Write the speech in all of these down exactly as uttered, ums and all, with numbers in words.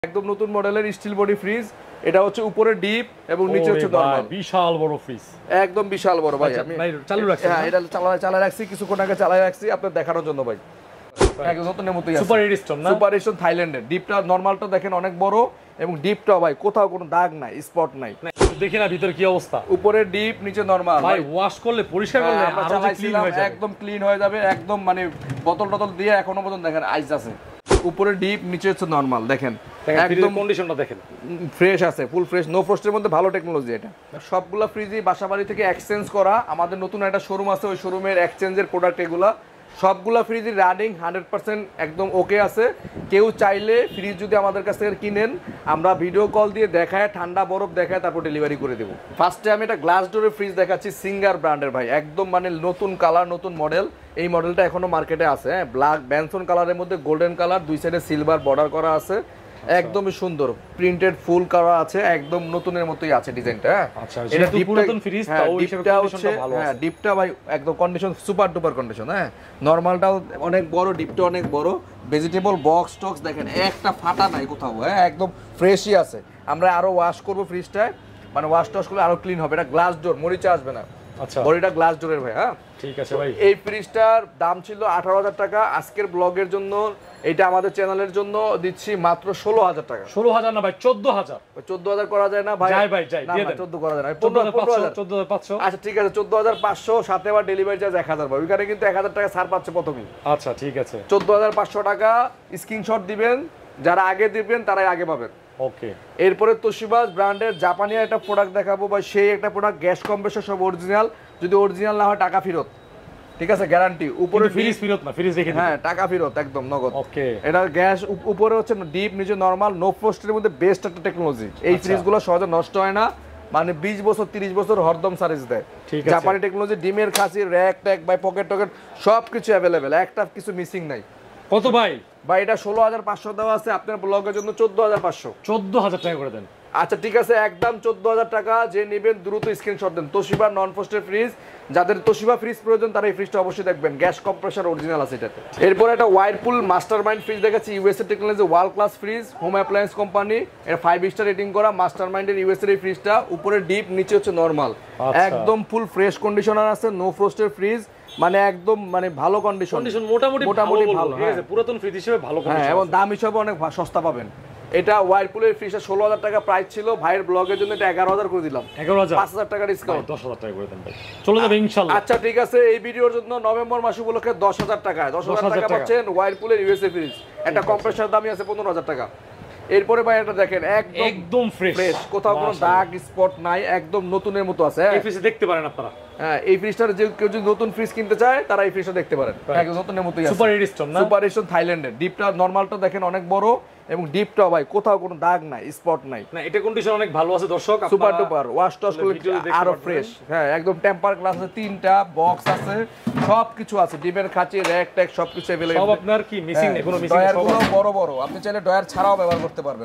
একদম নতুন মডেলের স্টিল বডি ফ্রিজ। এটা হচ্ছে উপরে ডিপ এবং নিচে হচ্ছে নরমাল। বিশাল বড় ফ্রিজ, একদম বিশাল বড় ভাই। আমি চালু রাখছি, হ্যাঁ এটা চালা চালা রাখছি, কিছুক্ষণ আগে চালাই রাখছি আপনাদের দেখানোর জন্য ভাই। একদম নতুনের মতোই আছে। সুপার এডিস্টন না, সুপার এডিস্টন থাইল্যান্ডের। ডিপটা নরমালটা দেখেন অনেক বড় এবং ডিপটা ভাই কোথাও কোনো দাগ নাই, স্পট নাই। দেখি না ভিতরে কি অবস্থা। উপরে ডিপ নিচে নরমাল ভাই, ওয়াশ করলে পরিষ্কার করলে আরো ক্লিন হয়ে যাবে, একদম ক্লিন হয়ে যাবে একদম। মানে বোতল টতল দিয়ে এখনো পর্যন্ত দেখেন আইস আছে। উপরে ডিপ নিচে হচ্ছে নরমাল। দেখেন একদম কন্ডিশনটা দেখেন ফ্রেশ আছে, ফুল ফ্রেশ, নো ফ্রস্টের মধ্যে ভালো টেকনোলজি। এটা সবগুলা ফ্রিজই বাসাবাড়ি থেকে এক্সচেঞ্জ করা। আমাদের নতুন একটা শোরুম আছে, ওই শোরুমের এক্সচেঞ্জের প্রোডাক্ট এগুলা। সবগুলা ফ্রিজই রানিং হান্ড্রেড পার্সেন্ট একদম ওকে আছে। কেউ চাইলে ফ্রিজ যদি আমাদের কাছ থেকে কিনেন, আমরা ভিডিও কল দিয়ে দেখায়, ঠান্ডা বরফ দেখায়, তারপর ডেলিভারি করে দেবো। ফার্স্টে আমি একটা গ্লাস ডোরের ফ্রিজ দেখাচ্ছি, সিঙ্গার ব্র্যান্ডের ভাই। একদম মানে নতুন কালার, নতুন মডেল। এই মডেলটা এখনো মার্কেটে আছে। হ্যাঁ, ব্ল্যাক ব্যানসন কালারের মধ্যে গোল্ডেন কালার, দুই সাইডে সিলভার বর্ডার করা আছে। একদমই সুন্দর প্রিন্টেড ফুল করা আছে, একদম নতুনের মতোই আছে ডিজাইনটা। হ্যাঁ আচ্ছা, এটা পুরাতন ফ্রিজ, তাও ওই কন্ডিশনটা ভালো আছে। হ্যাঁ, ডিপটা ভাই একদম কন্ডিশন সুপার ডুপার কন্ডিশন। হ্যাঁ, নরমালটাও অনেক বড়, ডিপটা অনেক বড়। ভেজিটেবল বক্স টক্স দেখেন একটা ফাটা নাই কোথাও। হ্যাঁ, একদম ফ্রেশই আছে। আমরা আরো ওয়াশ করব ফ্রিজটায়, মানে ওয়াশ টশ করলে আরো ক্লিন হবে। এটা গ্লাস ডোর, মরিচা আসবে না। আচ্ছা, বডিটা গ্লাস ডোরের ভাই। হ্যাঁ ঠিক আছে ভাই। এই ফ্রিজটার দাম ছিল আঠারো হাজার টাকা। আজকের ব্লগের জন্য, এটা আমাদের চ্যানেলের জন্য দিচ্ছি মাত্র ষোলো হাজার টাকা। ষোলো হাজার না ভাই, চোদ্দ হাজার। চোদ্দ হাজার করা যায় না ভাই? যাই ভাই যাই, না না চোদ্দ করা যায় না, চোদ্দ হাজার পাঁচশো। আচ্ছা ঠিক আছে, চোদ্দ হাজার পাঁচশো, সাথে আবার ডেলিভারি চার্জ এক হাজার ভাই। ওইখানে কিন্তু এক হাজার টাকা ছাড় পাচ্ছে প্রথমেই। আচ্ছা ঠিক আছে, চোদ্দ হাজার পাঁচশো টাকা। স্ক্রিনশট দিবেন, যারা আগে দিবেন তারাই আগে পাবেন। ওকে। এরপরে তোশিবা ব্র্যান্ডের জাপানি একটা প্রোডাক্ট দেখাবো ভাই। সেই একটা প্রোডাক্ট, গ্যাস কম্প্রেসর সব অরিজিনাল। যদি অরিজিনাল না হয় টাকা ফেরত, ঠিক আছে, গ্যারান্টি। উপরে ফ্রিজ ফেরত না, ফ্রিজ রেখে দিন। হ্যাঁ, টাকা ফেরত একদম নগদ। ওকে। এটা গ্যাস উপরে হচ্ছে ডিপ, নিচে নরমাল, নো ফ্রস্টের মধ্যে বেস্ট একটা টেকনোলজি। এই ফ্রিজগুলো সহজে নষ্ট হয় না, মানে বিশ বছর তিরিশ বছর হরদম সার্ভিস দেয়। জাপানি টেকনোলজি, ডিমের খাঁচি, র্যাক ট্যাক বাই পকেট টকেট সবকিছু অ্যাভেলেবেল, একটা কিছু মিসিং নাই। কত ভাই? ভাই এটা ষোলো হাজার পাঁচশো দেওয়া আছে, আপনার ব্লগের জন্য চোদ্দ হাজার পাঁচশো। চোদ্দ হাজার টাকা করে দেন। আচ্ছা ঠিক আছে, একদম চোদ্দ হাজার টাকা। যে নেবেন দ্রুত স্ক্রিনশট দেন। তোশিবা নন ফ্রস্টের ফ্রিজ, যাদের তোশিবা ফ্রিজ প্রয়োজন তারা এই ফ্রিজটা অবশ্যই দেখবেন। গ্যাস কম্প্রেসর অরিজিনাল আছে এটাতে। এরপর একটা ওয়াইরপুল মাস্টারমাইন্ড ফ্রিজ দেখাচ্ছি, USA technology, world class fridge, home appliance company. এটা ফাইভ স্টার রেটিং করা মাস্টারমাইন্ডের ইউএসএ এই ফ্রিজটা। উপরে ডিপ, নিচে হচ্ছে নরমাল। একদম ফুল ফ্রেশ কন্ডিশনার আছে, নো ফ্রস্টের ফ্রিজ, মানে একদম মানে ভালো কন্ডিশন। কন্ডিশন মোটামুটি মোটামুটি ভালো, ঠিক আছে, পুরাতন ফ্রিজ হিসেবে ভালো কন্ডিশন। হ্যাঁ, এবং দাম হিসেবে অনেক সস্তা পাবেন। এটা ওয়াইরপুলের ফ্রিজটা ষোলো হাজার টাকা প্রাইস ছিল, ভাইয়ের ব্লগের জন্য এটা এগারো হাজার করে দিলাম। এগারো হাজার, পাঁচ হাজার টাকা ডিসকাউন্ট, দশ হাজার টাকা করে দেন ভাই, চলে যাবে ইনশাআল্লাহ। আচ্ছা ঠিক আছে, এই ভিডিওর জন্য নভেম্বর মাস উপলক্ষে দশ হাজার টাকা দশ হাজার টাকা পাচ্ছেন ওয়াইরপুলের ইউএসএ ফ্রিজ। একটা কম্প্রেসর দামই আছে পনেরো হাজার টাকা। এরপরে ভাই এটা দেখেন, একদম একদম ফ্রেশ, কোথাও কোনো দাগ স্পট নাই, একদম নতুনের মতো আছে। এই ফ্রিজ দেখতে পারেন আপনারা। হ্যাঁ, এই ফ্রিজটার যে কেউ যদি নতুন ফ্রিজ কিনতে চায় তারা এই ফ্রিজটা দেখতে পারেন, একদম নতুনের মতোই আছে। সুপার এডিস্টন না, সুপার এডিস্টন থাইল্যান্ডের। ডিপটা নরমালটা দেখেন অনেক বড় এবং ডিপটা ভাই কোথাও কোনো দাগ নাই, স্পট নাই। না, এটা কন্ডিশন অনেক ভালো আছে দর্শক, সুপার ডুপার। ওয়াশ টশ করলে আরো ফ্রেশ। হ্যাঁ, একদম টেম্পার গ্লাস আছে, তিনটা বক্স আছে, সবকিছু আছে, ডিমের খাঁচি, র্যাক ট্যাক সবকিছু अवेलेबल। সব আপনার কি মিসিং নেই, কোনো মিসিং নেই। সব বড় বড়, আপনি চাইলে ডয়ার ছাড়াও ব্যবহার করতে পারবেন।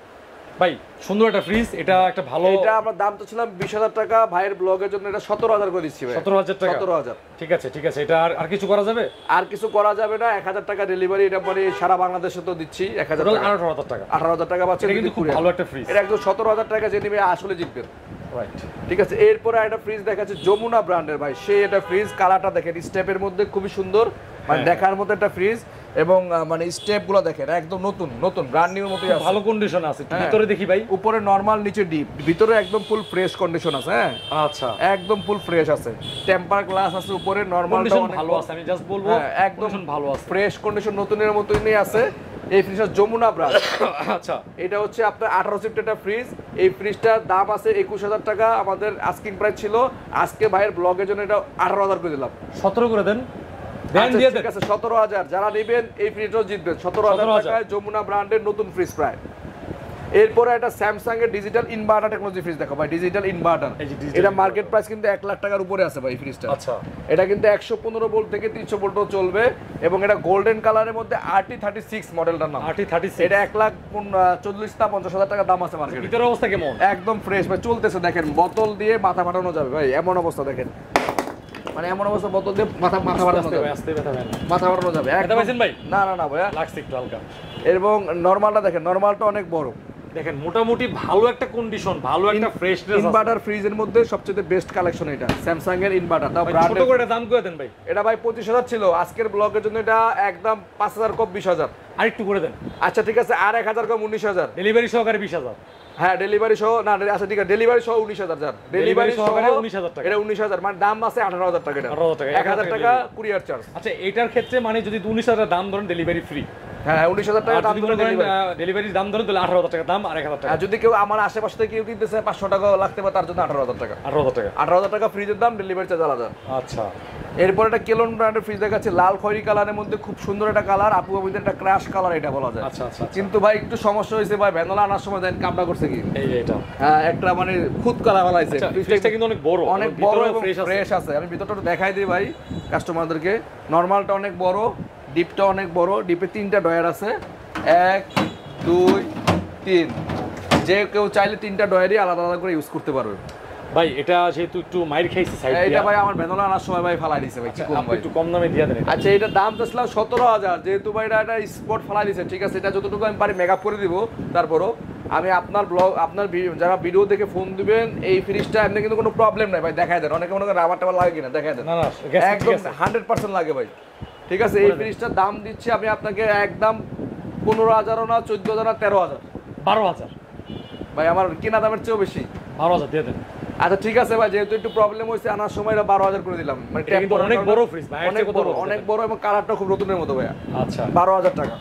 ভাই সুন্দর একটা ফ্রিজ, এটা একটা ভালো। এটা আমরা দাম তো ছিলাম বিশ হাজার টাকা, ভাইয়ের ব্লগের জন্য এটা সতেরো হাজার করে দিচ্ছি ভাই। সতেরো হাজার টাকা, সতেরো হাজার। ঠিক আছে ঠিক আছে, এটা আর কিছু করা যাবে? আর কিছু করা যাবে না, এক হাজার টাকা ডেলিভারি। এটা মানে সারা বাংলাদেশে তো দিচ্ছি এক হাজার টাকা। আঠারো হাজার টাকা, আঠারো হাজার টাকা পাচ্ছেন। এটা কিন্তু খুব ভালো একটা ফ্রিজ। এটা একদম সতেরো হাজার টাকা যে নেবে আসলে জিতবেন। রাইট, ঠিক আছে। এরপরে একটা ফ্রিজ দেখাচ্ছে যমুনা ব্র্যান্ডের ভাই। সেই এটা ফ্রিজ, কালারটা দেখেন স্টেপের মধ্যে খুবই সুন্দর, মানে দেখার মতো একটা ফ্রিজ। এবং মানে স্টেপগুলো দেখেন একদম নতুন নতুন ব্র্যান্ড নিউর মতোই আছে, ভালো কন্ডিশন আছে। ভিতরে দেখি ভাই, উপরে নরমাল, নিচে ডিপ, ভিতরে একদম ফুল ফ্রেশ কন্ডিশন আছে। হ্যাঁ আচ্ছা, একদম ফুল ফ্রেশ আছে। টেম্পার গ্লাস আছে, উপরে নরমাল ভালো আছে। আমি জাস্ট বলবো একদম ভালো আছে, ফ্রেশ কন্ডিশন, নতুনের মতোই আছে। এই ফ্রিজটা যমুনা ব্র্যান্ড। আচ্ছা, এটা হচ্ছে আপনার আঠারো সিফট একটা ফ্রিজ। এই ফ্রিজটার দাম আছে একুশ হাজার টাকা, আমাদের আস্কিং প্রাইস ছিল। আজকে ভাইয়ের ব্লগের জন্য এটা আঠারো হাজার করে দিলাম। সতেরো করে দেন, ঠিক আছে, সতেরো হাজার। যারা নেবেন এই ফ্রিজটাও জিতবেন। সতেরো হাজার টাকায় যমুনা ব্র্যান্ডের নতুন ফ্রিজ প্রায়। এরপরে একটা স্যামসাং এর ডিজিটাল ইনভার্টার টেকনোলজি ফ্রিজ দেখো ভাই। ডিজিটাল ইনভার্টার, এটা মার্কেট প্রাইস কিন্তু এক লাখ টাকার উপরে আছে ভাই ফ্রিজটা। আচ্ছা, এটা কিন্তু একশো পনেরো ভোল্ট থেকে তিনশো ভোল্টও চলবে এবং এটা গোল্ডেন কালারের মধ্যে আরটি থার্টি সিক্স মডেলটার নাম। আরটি থার্টি সিক্স, এটা এক লাখ চল্লিশ টা পঞ্চাশ হাজার টাকা দাম আছে মার্কেটে। ভিতরের অবস্থা কেমন? একদম ফ্রেশ ভাই, চলতেছে দেখেন। বোতল দিয়ে মাথা ফাটানো যাবে ভাই, এমন অবস্থা দেখেন, মানে এমন অবস্থা বোতল দিয়ে মাথা মাথা ফাটানো যাবে, মাথা ফাটানো যাবে। একদম ভাই, না না না ভাইয়া লাগছে একটু হালকা। এবং নরমালটা দেখেন, নরমালটা অনেক বড়, দেখেন মোটামুটি ভালো একটা কন্ডিশন, ভালো একটা ফ্রেশনেস। ইনভার্টার ফ্রিজের মধ্যে সবচেয়ে বেস্ট কালেকশন এটা স্যামসাং এর ইনভার্টার। দাও ছোট করে দাম করে দেন ভাই। এটা ভাই পঁচিশ হাজার ছিল, আজকের ব্লগের জন্য এটা একদম পাঁচ হাজার কম বিশ হাজার। আরেকটু করে দেন। আচ্ছা ঠিক আছে, আর এক হাজার কম উনিশ হাজার। ডেলিভারি সহকারে বিশ হাজার। হ্যাঁ ডেলিভারি সহ না, আচ্ছা ঠিক আছে ডেলিভারি সহ উনিশ হাজার। যান ডেলিভারি সহকারে উনিশ হাজার টাকা। এটা উনিশ হাজার, মানে দাম আছে আঠারো হাজার টাকা। এটা আঠারো হাজার টাকা, এক হাজার টাকা কুরিয়ার চার্জ। আচ্ছা এটার ক্ষেত্রে মানে যদি উনিশ হাজার দাম ধরেন ডেলিভারি ফ্রি। হ্যাঁ উনিশ হাজার টাকা দাম ধরে ডেলিভারি দাম ধরেন তাহলে আঠারো হাজার টাকা দাম, আর এক হাজার টাকা। আর যদি কেউ আমার আশেপাশে থেকে কেউ কিনতেছে পাঁচশো টাকা লাগতে পারে, তার জন্য আঠারো হাজার টাকা। আঠারো হাজার টাকা আঠারো হাজার টাকা ফ্রিজের দাম, ডেলিভারি চার্জ আলাদা। আচ্ছা এরপর একটা কেলন ব্র্যান্ডের ফ্রিজ দেখাচ্ছি, লাল খয়েরি কালারের মধ্যে খুব সুন্দর একটা কালার, আপু আমাদের একটা ক্র্যাশ কালার এটা বলা যায়। আচ্ছা আচ্ছা। কিন্তু ভাই একটু সমস্যা হয়েছে ভাই, ভ্যানলা আনার সময় দেন কামটা করছে কি এই এটা হ্যাঁ একটা মানে খুদ কালা ফলাইছে। ফ্রিজটা কিন্তু অনেক বড়, অনেক বড় এবং ফ্রেশ আছে। আমি ভিতরটা দেখাই দিই ভাই কাস্টমারদেরকে। নরমালটা অনেক বড়, ডিপটা অনেক বড়, ডিপে তিনটা ডয়ার আছে, এক দুই তিন। যে কেউ চাইলে তিনটা ডয়ারই আলাদা আলাদা করে ইউজ করতে পারবে ভাই। এটা যেহেতু একটু মাইর খাইছে সাইড এটা ভাই আমার ভ্যানলা আনার সময় ভাই ফালাই দিছে ভাই, কি কম ভাই, একটু কম দামে দিয়ে দেন। আচ্ছা এটার দাম চাইছিলাম সতেরো হাজার, যেহেতু ভাই এটা একটা স্পট ফালাই দিছে, ঠিক আছে এটা যতটুকু আমি পারি মেকআপ করে দিব। তারপরও আমি আপনার ব্লগ, আপনার যারা ভিডিও দেখে ফোন দিবেন, এই ফ্রিজটা এমনি কিন্তু কোনো প্রবলেম নাই ভাই, দেখাই দেন। অনেকে মনে করেন রাবার টাবার লাগে কিনা, দেখাই দেন। না না একদম হান্ড্রেড পার্সেন্ট লাগে ভাই, ঠিক আছে। এই ফ্রিজটার দাম দিচ্ছি আমি আপনাকে একদম পনেরো হাজারও না, চোদ্দ হাজার না, তেরো হাজার। বারো হাজার ভাই আমার কেনা দামের চেয়েও বেশি। বারো হাজার দিয়ে দেন। আচ্ছা ঠিক আছে ভাই, যেহেতু একটু প্রবলেম হয়েছে আনার সময় বারো হাজার করে দিলাম। মানে অনেক বড় ফ্রিজ ভাই, অনেক বড়, অনেক বড় এবং কালারটা খুব নতুনের মতো ভাইয়া। আচ্ছা বারো হাজার টাকা।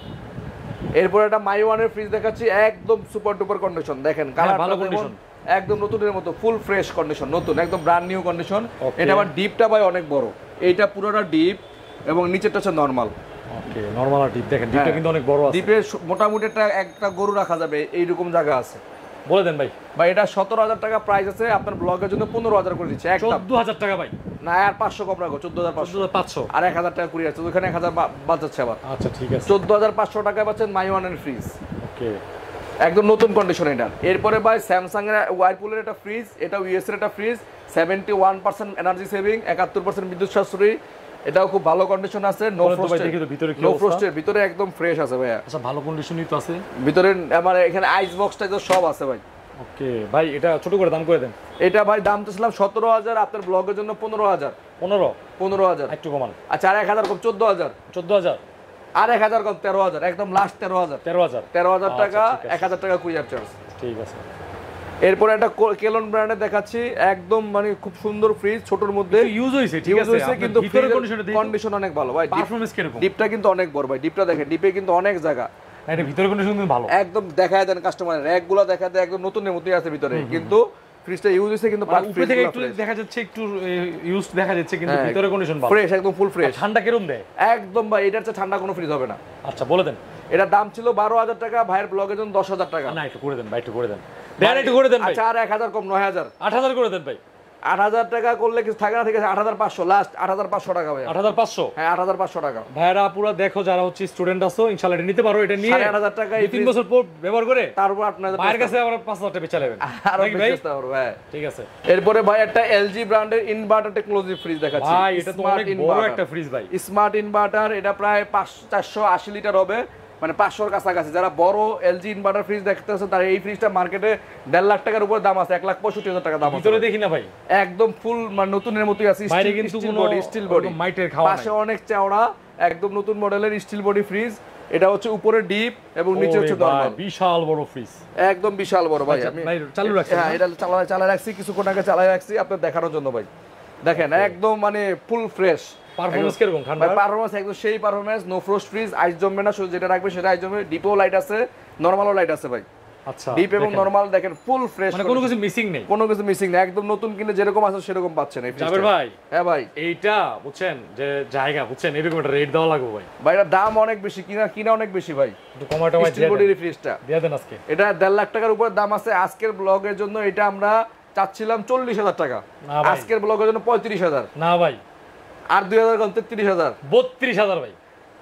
এরপর একটা মাই ওয়ানের ফ্রিজ দেখাচ্ছি, একদম সুপার ডুপার কন্ডিশন, দেখেন কালার ভালো কন্ডিশন, একদম নতুনের মতো, ফুল ফ্রেশ কন্ডিশন, নতুন একদম ব্র্যান্ড নিউ কন্ডিশন। এটা আবার ডিপটা ভাই অনেক বড়, এইটা পুরোটা ডিপ এবং নিচেরটা হচ্ছে নরমাল। ওকে নরমাল আর ডিপ, দেখেন ডিপটা কিন্তু অনেক বড় আছে। ডিপে মোটামুটি একটা একটা গরু রাখা যাবে এইরকম জায়গা আছে। বলে দেন ভাই। ভাই এটা সতেরো হাজার টাকা প্রাইস আছে, আপনার ব্লগের জন্য পনেরো হাজার করে দিচ্ছে। চোদ্দ হাজার টাকা ভাই, না আর পাঁচশো কম রাখো, চোদ্দ হাজার পাঁচশো আর এক হাজার টাকা কুড়ি আছে, ওইখানে এক হাজার বাঁচাচ্ছে আবার। আচ্ছা ঠিক আছে, চোদ্দ হাজার পাঁচশো টাকায় পাচ্ছেন মাই ওয়ানের ফ্রিজ, ওকে একদম নতুন কন্ডিশন এটা। এরপরে ভাই স্যামসাং এর ওয়ারপুলের একটা ফ্রিজ, এটা ইউএস এর একটা fridge, seventy one percent energy saving, একাত্তর পার্সেন্ট বিদ্যুৎ সাশ্রয়ী, এটাও খুব ভালো কন্ডিশন আছে। নো ফ্রস্টের ভিতরে, নো ফ্রস্টের ভিতরে একদম ফ্রেশ আছে ভাইয়া। আচ্ছা ভালো কন্ডিশনই তো আছে ভিতরে, আমার এখানে আইস বক্স টাইস সব আছে ভাই। ওকে ভাই এটা ছোট করে দাম করে দেন। এটা ভাই দাম তো ছিলাম সতেরো হাজার, আপনার ব্লগের জন্য পনেরো হাজার। পনেরো পনেরো হাজার একটু কমান। আচ্ছা আর এক হাজার কম, চোদ্দ হাজার। চোদ্দ হাজার আর এক হাজার কম, তেরো হাজার, একদম লাস্ট তেরো হাজার। তেরো হাজার তেরো হাজার টাকা, এক হাজার টাকা কুরিয়ার চার্জ। ঠিক আছে। এরপরে একটা কেলন ব্র্যান্ডের দেখাচ্ছি, একদম মানে খুব সুন্দর ফ্রিজ, ছোটর মধ্যে ইউজ হয়েছে, ঠিক আছে কিন্তু ভিতরের কন্ডিশন অনেক ভালো ভাই। পারফরম্যান্স কিরকম? ডিপটা কিন্তু অনেক বড় ভাই, ডিপটা দেখেন, ডিপে কিন্তু অনেক জায়গা। এটা ভিতরের কন্ডিশন কিন্তু ভালো, একদম দেখায় দেন কাস্টমারের, র্যাকগুলো দেখায় দেন একদম নতুনের মতোই আছে ভিতরে, কিন্তু ফ্রিজটা ইউজ হয়েছে কিন্তু উপরে থেকে একটু দেখা যাচ্ছে, একটু ইউজ দেখা যাচ্ছে, কিন্তু ভিতরের কন্ডিশন ভালো, ফ্রেশ, একদম ফুল ফ্রেশ। ঠান্ডা কিরকম দেয়? একদম ভাই এটার চেয়ে ঠান্ডা কোনো ফ্রিজ হবে না। আচ্ছা বলে দেন। এটার দাম ছিল বারো হাজার টাকা, ভাইয়ের ব্লগের জন্য দশ হাজার টাকা। না একটু করে দেন ভাই, একটু করে দেন, দেন একটু করে দেন ভাই। আচ্ছা আর এক হাজার কম, নয় হাজার। আট হাজার করে দেন ভাই। আট হাজার টাকা করলে কিছু থাকে না, ঠিক আছে আট হাজার পাঁচশো লাস্ট, আট হাজার পাঁচশো টাকা ভাই। আট হাজার পাঁচশো? হ্যাঁ আট হাজার পাঁচশো টাকা। ভাইরা পুরো দেখো যারা হচ্ছে স্টুডেন্ট আছো, ইনশাআল্লাহ এটা নিতে পারো, এটা নিয়ে আট হাজার টাকা তিন বছর পর ব্যবহার করে তারপর আপনাদের ভাইয়ের কাছে আবার পাঁচ হাজার টাকা বেচা নেবেন। আর বেচতে পারবো ভাই, ঠিক আছে। এরপরে ভাই একটা এলজি ব্র্যান্ডের ইনভার্টার টেকনোলজি ফ্রিজ দেখাচ্ছি ভাই, এটা তো অনেক বড় একটা ফ্রিজ ভাই, স্মার্ট ইনভার্টার। এটা প্রায় চারশো আশি লিটার হবে, মানে পাঁচশোর কাছাকাছি। যারা বড় এলজি ইনভার্টার ফ্রিজ দেখতেছে তারা এই ফ্রিজটা মার্কেটে দেড় লাখ টাকার উপরে দাম আছে, এক লাখ পঁয়ষট্টি হাজার টাকা দাম আছে। ভিতরে দেখি না ভাই, একদম ফুল মানে নতুনের মতোই আছে, বাইরে কিন্তু কোনো স্টিল বডি, মাইটের খাওয়া নাই, পাশে অনেক চওড়া, একদম নতুন মডেলের স্টিল বডি ফ্রিজ। এটা হচ্ছে উপরে ডিপ এবং নিচে হচ্ছে নরমাল, বিশাল বড় ফ্রিজ, একদম বিশাল বড় ভাই। আমি চালু রাখছি, হ্যাঁ এটা চালা চালা রাখছি, কিছুক্ষণ আগে চালাই রাখছি আপনাদের দেখানোর জন্য ভাই। দেখেন একদম মানে ফুল ফ্রেশ। পারফরম্যান্স কিরকম? ঠান্ডা পারফরম্যান্স একদম সেই performance, no frost fridge, ice জমবে না, শুধু যেটা রাখবে সেটা আইস জমবে। ডিপও লাইট আছে, নরমালও লাইট আছে ভাই। আচ্ছা ডিপ এবং নরমাল দেখেন ফুল ফ্রেশ, মানে কোনো কিছু মিসিং নেই, কোনো কিছু মিসিং নেই, একদম নতুন কিনে যেরকম আছে সেরকম পাচ্ছেন এই ফ্রিজটা। জাবের ভাই, হ্যাঁ ভাই এইটা বুঝছেন যে জায়গা বুঝছেন, এরকম একটা রেট দেওয়া লাগবে ভাই। ভাই এটা দাম অনেক বেশি, কিনা কিনা অনেক বেশি ভাই, একটু কমাটা ভাই স্টিল বডির ফ্রিজটা দিয়ে দেন আজকে। এটা দেড় লাখ টাকার উপর দাম আছে। আজকের ব্লগের জন্য এটা আমরা চাচ্ছিলাম চল্লিশ হাজার টাকা, আজকের ব্লগের জন্য পঁয়ত্রিশ হাজার। না ভাই, আর দুই হাজার কম, তেত্রিশ হাজার, বত্রিশ হাজার ভাই।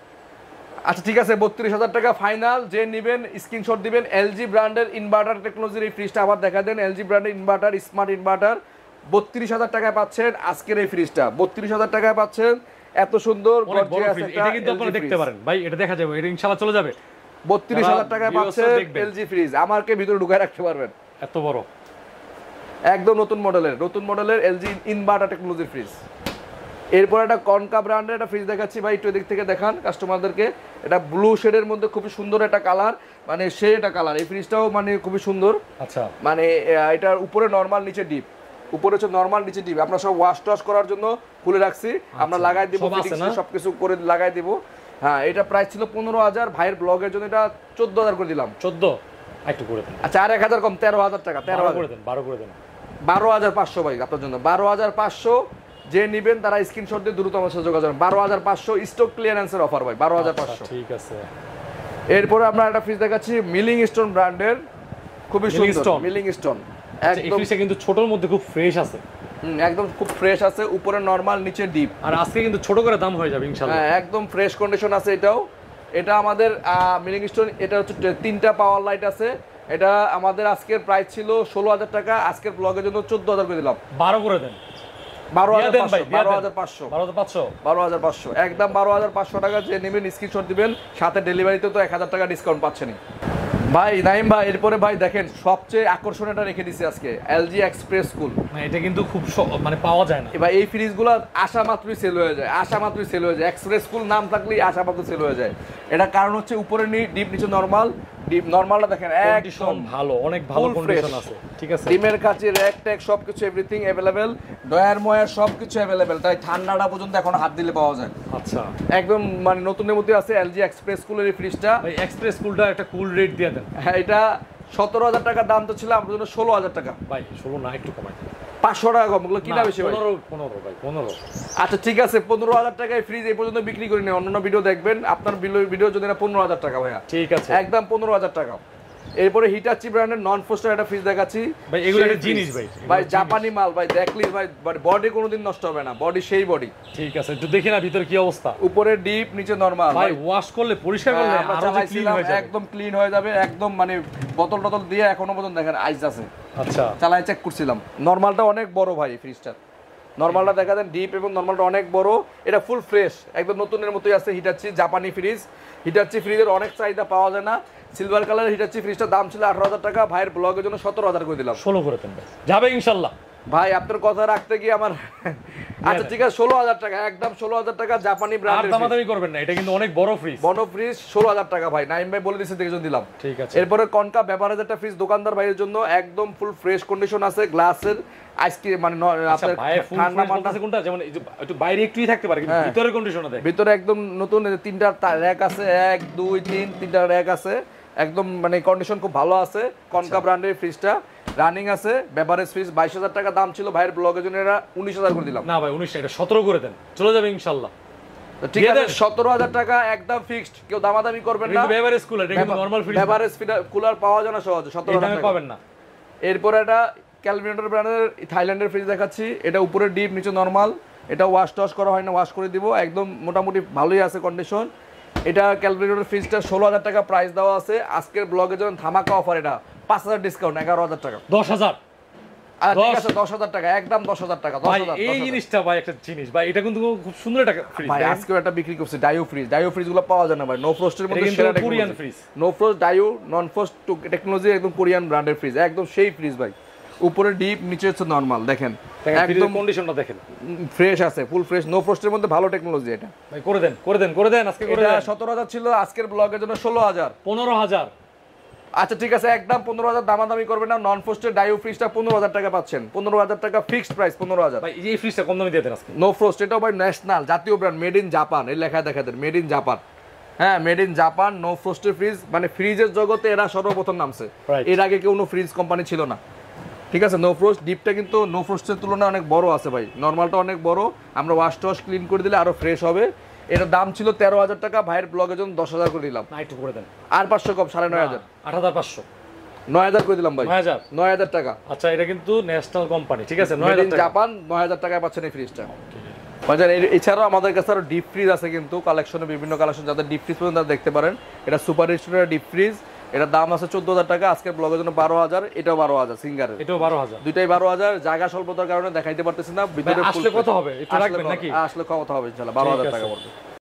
আচ্ছা ঠিক আছে, বত্রিশ হাজার টাকা ফাইনাল। যে নেবেন স্ক্রিনশট দিবেন। এলজি ব্র্যান্ডের ইনভার্টার টেকনোলজির এই ফ্রিজটা আবার দেখা দেন, এলজি ব্র্যান্ডের ইনভার্টার, স্মার্ট ইনভার্টার, বত্রিশ হাজার টাকায় পাচ্ছেন আজকের এই ফ্রিজটা, বত্রিশ হাজার টাকায় পাচ্ছেন। এত সুন্দর এটা কিন্তু আপনারা দেখতে পারেন ভাই, এটা দেখা যাবে, এটা ইনশাআল্লাহ চলে যাবে। বত্রিশ হাজার টাকায় পাচ্ছেন এলজি ফ্রিজ, আমাকে ভিতরে ঢুকায় রাখতে পারবেন, এত বড় একদম নতুন মডেলের নতুন মডেলের এলজি ইনভার্টার টেকনোলজির ফ্রিজ। এরপর একটা কনকা ব্র্যান্ডের একটা ফ্রিজ দেখাচ্ছি ভাই, একটু এদিক থেকে দেখান কাস্টমারদেরকে। এটা ব্লু শেডের মধ্যে খুবই সুন্দর একটা কালার, মানে সে এটা কালার, এই ফ্রিজটাও মানে খুবই সুন্দর। আচ্ছা, মানে এটার উপরে নরমাল, নিচে ডিপ, উপরে হচ্ছে নরমাল, নিচে ডিপ। আমরা সব ওয়াশ টশ করার জন্য খুলে রাখছি, আমরা লাগাই দিব, সবকিছু করে লাগাই দিব। হ্যাঁ, এটা প্রাইস ছিল পনেরো হাজার, ভাইয়ের ব্লগের জন্য এটা চোদ্দ হাজার করে দিলাম। চোদ্দ একটু করে দেন। আচ্ছা, আর এক হাজার কম, তেরো হাজার টাকা, তেরো করে দেন, বারো করে দেন, বারো হাজার পাঁচশো ভাই আপনার জন্য, বারো হাজার পাঁচশো। যে নিবেন তারা স্ক্রিনশট দিয়ে দ্রুত আমার সাথে যোগাযোগ, বারো হাজার পাঁচশো স্টক ক্লিয়ারেন্সের অফার ভাই, বারো হাজার পাঁচশো। ঠিক আছে। এরপরে আমরা একটা ফ্রিজ দেখাচ্ছি মিলিং স্টোন ব্র্যান্ডের, খুবই সুন্দর মিলিং স্টোন, একদম কিন্তু ছোটর মধ্যে খুব ফ্রেশ আছে, হুম একদম খুব ফ্রেশ আছে, উপরে নরমাল, নিচে ডিপ। আর আজকে কিন্তু ছোট করে দাম হয়ে যাবে ইনশাআল্লাহ। হ্যাঁ, একদম ফ্রেশ কন্ডিশন আছে এটাও। এটা আমাদের মিলিং স্টোন, এটা হচ্ছে তিনটা পাওয়ার লাইট আছে। এটা আমাদের আজকের প্রাইস ছিল ষোলো হাজার টাকা, আজকের ব্লগের জন্য চোদ্দ হাজার করে দিলাম, বারো করে দেন, বারো হাজার পাঁচশো, বারো হাজার পাঁচশো, বারো হাজার পাঁচশো, বারো হাজার পাঁচশো, একদম বারো হাজার পাঁচশো টাকা। যে নেবেন স্ক্রিনশট দিবেন, সাথে ডেলিভারিতে তো এক হাজার টাকা ডিসকাউন্ট পাচ্ছেনই ভাই। নাইম ভাই, এরপরে ভাই দেখেন সবচেয়ে আকর্ষণীয়টা রেখে দিছি আজকে, এলজি এক্সপ্রেস কুল। এটা কিন্তু খুব মানে পাওয়া যায় না এবার এই ফ্রিজগুলো আসা মাত্রই সেল হয়ে যায়, আসা মাত্রই সেল হয়ে যায়, এক্সপ্রেস কুল নাম থাকলেই আসা মাত্র সেল হয়ে যায়। এটা কারণ হচ্ছে উপরে ডিপ, নিচে নরমাল। ডিপ নরমালটা দেখেন একদম ভালো, অনেক ভালো কন্ডিশন আছে, ঠিক আছে। ডিমের কাছে র‍্যাক ট্যাক সবকিছু এভরিথিং अवेलेबल, ডয়ার ময়ার সবকিছু अवेलेबल, তাই ঠান্ডাটা পর্যন্ত এখন হাত দিলে পাওয়া যায়। আচ্ছা, একদম মানে নতুনের মধ্যে আছে এলজি এক্সপ্রেস কুলের এই ফ্রিজটা। ভাই এক্সপ্রেস কুলটা একটা কুল রেট দিয়ে দেন। হ্যাঁ, এটা সতেরো হাজার টাকার দাম তো ছিল, আমার জন্য ষোলো হাজার টাকা। ভাই ষোলো না, একটু কমাই দেন, পাঁচশো টাকা কম, ওগুলো কিনা বেশি ভাই। পনেরো, পনেরো ভাই, পনেরো। আচ্ছা ঠিক আছে, পনেরো হাজার টাকায় ফ্রিজ এই পর্যন্ত বিক্রি করি না, অন্যান্য ভিডিও দেখবেন, আপনার ভিডিও যদি না পনেরো হাজার টাকা ভাইয়া, ঠিক আছে, একদম পনেরো হাজার টাকা। এরপরে হিটাচি ব্র্যান্ডের নন ফোস্টার একটা ফ্রিজ দেখাচ্ছি ভাই, এগুলো একটা জিনিস ভাই, ভাই জাপানি মাল ভাই, দেখলি ভাই বডি কোনোদিন নষ্ট হবে না, বডি সেই বডি। ঠিক আছে, একটু দেখি না ভিতর কি অবস্থা। উপরে ডিপ, নিচে নরমাল ভাই, ওয়াশ করলে পরিষ্কার করলে আরো যে ক্লিন হয়ে যাবে, একদম ক্লিন হয়ে যাবে, একদম মানে বোতল টতল দিয়ে এখনো পর্যন্ত দেখেন আইস আছে। আচ্ছা, চালাই চেক করছিলাম, নরমালটা অনেক বড় ভাই ফ্রিজটা, নরমালটা দেখা দেন ডিপ এবং নরমালটা অনেক বড়। এটা ফুল ফ্রেশ, একদম নতুনের মতোই আছে। হিটাচি জাপানি ফ্রিজ, হিটাচি ফ্রিজের অনেক চাহিদা, পাওয়া যায় না। সিলভার কালার হিটাচি ফ্রিজটার দাম ছিল আঠারো হাজার টাকা, ভাইয়ের ব্লগের জন্য সতেরো হাজার করে দিলাম, ষোলো করে দেন যাবে ইনশাল্লাহ। ভাই আপনার কথা রাখতে গিয়ে আমার আচ্ছা ঠিক আছে, ষোলো হাজার টাকা, একদম ষোলো হাজার টাকা, জাপানি ব্র্যান্ডের। দামাদামি করবেন না, এটা কিন্তু অনেক বড় ফ্রিজ, বড় ফ্রিজ, ষোলো হাজার টাকা ভাই, নাইম ভাই বলে দিচ্ছে দেখে দিলাম। ঠিক আছে। এরপরে কনকা বেভারেজ একটা ফ্রিজ দোকানদার ভাইয়ের জন্য, একদম ফুল ফ্রেশ কন্ডিশন আছে, গ্লাসের আইসক্রিম মানে আপনার ঠান্ডা মান্ডা আছে কোনটা, যেমন একটু বাইরে একটুই থাকতে পারে, কিন্তু ভিতরে কন্ডিশন আছে, ভিতরে একদম নতুন তিনটা র‍্যাক আছে, এক দুই তিন তিনটা র‍্যাক আছে, একদম মানে কন্ডিশন খুব ভালো আছে। কনকা ব্র্যান্ডের ফ্রিজটা রানিং আছে, বেভারেজ ফ্রিজ, বাইশ হাজার টাকা দাম ছিল, ভাইয়ের ব্লগের জন্য এটা উনিশ হাজার করে দিলাম। না ভাই, উনিশ এটা সতেরো করে দেন, চলে যাবে ইনশাআল্লাহ। ঠিক আছে, সতেরো হাজার টাকা একদম ফিক্সড, কেউ দামাদামি করবেন না। বেভারেজ কুলার, এটা কিন্তু নরমাল ফ্রিজ, বেভারেজ কুলার পাওয়া যায় না সহজে, সতেরো হাজার টাকা পাবেন না। এরপর এটা ক্যালভিনেটর ব্র্যান্ডের থাইল্যান্ডের ফ্রিজ দেখাচ্ছি। এটা উপরে ডিপ, নিচে নরমাল। এটা ওয়াশ টশ করা হয় না, ওয়াশ করে দিব, একদম মোটামুটি ভালোই আছে কন্ডিশন। এটা ক্যালভিনেটর ফ্রিজটা ষোলো হাজার টাকা প্রাইস দেওয়া আছে, আজকের ব্লগের জন্য ধামাকা অফার, এটা পাঁচ হাজার ডিসকাউন্ট, এগারো হাজার টাকা, দশ হাজার। ঠিক আছে, দশ হাজার টাকা, একদম দশ হাজার টাকা। এই জিনিসটা ভাই একটা জিনিস ভাই, এটা কিন্তু খুব সুন্দর একটা ফ্রিজ ভাই, আজকেও একটা বিক্রি করছে ডাইও ফ্রিজ। ডাইও ফ্রিজগুলো পাওয়া যায় না ভাই, নো ফ্রস্টের মধ্যে সেরা Korean fridge, no frost Daewoo non frost technology, একদম কোরিয়ান ব্র্যান্ডের ফ্রিজ, একদম সেই ফ্রিজ ভাই। উপরে ডিপ, নিচে হচ্ছে নরমাল, দেখেন একদম কন্ডিশনটা দেখেন ফ্রেশ আছে, ফুল ফ্রেশ, নো ফ্রস্টের মধ্যে ভালো টেকনোলজি। এটা ভাই করে দেন, করে দেন, করে দেন আজকে, করে দেন। সতেরো হাজার ছিল, আজকের ব্লগের জন্য ষোলো হাজার, পনেরো হাজার। আচ্ছা ঠিক আছে, একদম পনেরো হাজার, দামাদামি করবেন না। নন ফ্রস্টের ডাইও ফ্রিজটা পনেরো হাজার টাকা পাচ্ছেন, পনেরো হাজার টাকা ফিক্সড প্রাইস, পনেরো হাজার। ভাই এই ফ্রিজটা কম দামে দিয়ে দেন আজকে। নো ফ্রস্ট, এটাও ভাই ন্যাশনাল জাতীয় ব্র্যান্ড, মেড ইন জাপান, এই লেখা দেখা দেন মেড ইন জাপান। হ্যাঁ, মেড ইন জাপান, নো ফ্রস্টের ফ্রিজ, মানে ফ্রিজের জগতে এরা সর্বপ্রথম নামছে, এর আগে কেউ কোনো ফ্রিজ কোম্পানি ছিল না। ঠিক আছে, নো ফ্রস্ট ডিপটা কিন্তু নো ফ্রস্টের তুলনায় অনেক বড় আছে ভাই, নর্মালটা অনেক বড়, আমরা ওয়াশ টশ ক্লিন করে দিলে আরো ফ্রেশ হবে। এটার দাম ছিল তেরো হাজার টাকা, ভাইয়ের ব্লগের জন্য দশ হাজার করে দিলাম, একটু করে দেন, আর পাঁচশো কম, সাড়ে নয় হাজার, আট হাজার পাঁচশো, নয় হাজার করে দিলাম ভাই, নয় হাজার, নয় হাজার টাকা। আচ্ছা, এটা কিন্তু ন্যাশনাল কোম্পানি, ঠিক আছে, নয় হাজার জাপান, নয় হাজার টাকায় পাচ্ছেন এই ফ্রিজটা। বাজার এছাড়াও আমাদের কাছে আরো ডিপ ফ্রিজ আছে কিন্তু কালেকশনে, বিভিন্ন কালেকশন, যাদের ডিপ ফ্রিজ পর্যন্ত দেখতে পারেন। এটা সুপার রেস্টুরেন্টের ডিপ ফ্রিজ, এটার দাম আছে চোদ্দ হাজার টাকা, আজকের ব্লগের জন্য বারো হাজার, এটাও বারো হাজার, সিঙ্গারের এটাও বারো হাজার, দুইটাই বারো হাজার। জায়গা স্বল্পতার কারণে দেখাইতে পারতেছি না, ভিতরে আসলে কত হবে একটু রাখবেন নাকি, আসলে কত হবে ইনশাআল্লাহ, বারো হাজার টাকা পড়বে।